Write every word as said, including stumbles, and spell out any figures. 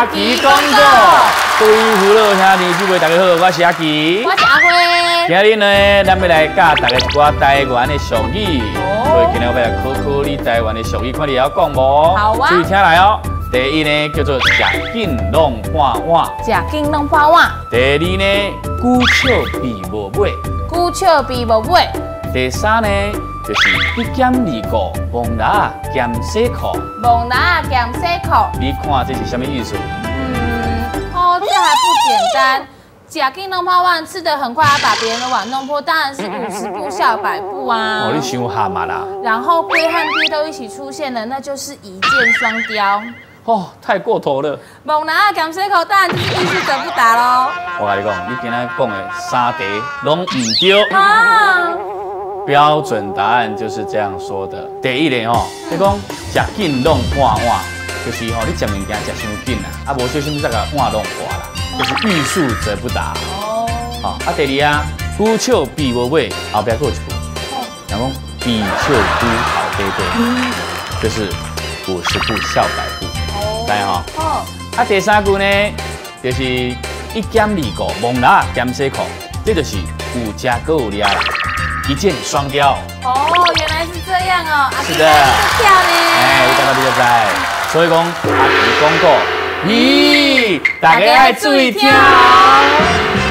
阿奇讲过，各位父老兄弟姊妹，大家好，我是阿奇， 我是阿辉。 今日呢，咱要来教大家一寡台湾的俗语，所以今日我要来考考你台湾的俗语，看你会晓讲无？ 好啊。 注意听来哦。第一呢叫做食紧弄半碗， 食紧弄半碗。 第二呢久笑比无尾， 久笑比无尾。 第三呢就是一减二个，蒙拿减洗裤。 蒙拿减洗裤。 你看这是什么意思？ 嗯，哦，这还不简单。食紧弄半碗，吃得很快，还把别人的碗弄破，当然是五十步笑百步啊。 哦，你想蛤蟆啦。 然后龟和鳖都一起出现了，那就是一箭双雕。 哦，太过头了。 蒙拿减洗裤，当然就是艺术者不达喽。 我跟你讲，你今仔讲的三题拢唔对。 啊。 标准答案就是这样说的。第一个吼，你讲食紧弄半碗，就是吼你食物件食伤紧啦，啊无小心再甲碗弄破啦，就是欲速则不达。哦。好，啊第二啊，久笑比无尾，后壁还有一句，人讲比笑猪头对对，就是五十步笑百步。哦。知吼？哦。啊第三句呢，就是一减二个，蒙拿减洗裤，这就是有食阁有掠啦。一箭双雕哦，原来是这样哦， 是的， 跳呢， 哎，你刚刚你就知，所以讲阿奇讲过，咦，大家要注意听哦。